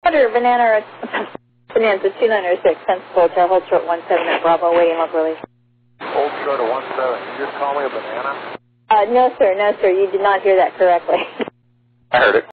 Order Bonanza 296, Sensible Hotel, hold short 17 at Bravo, waiting local release. Hold short of 17, you just call me a banana? No sir, you did not hear that correctly. I heard it.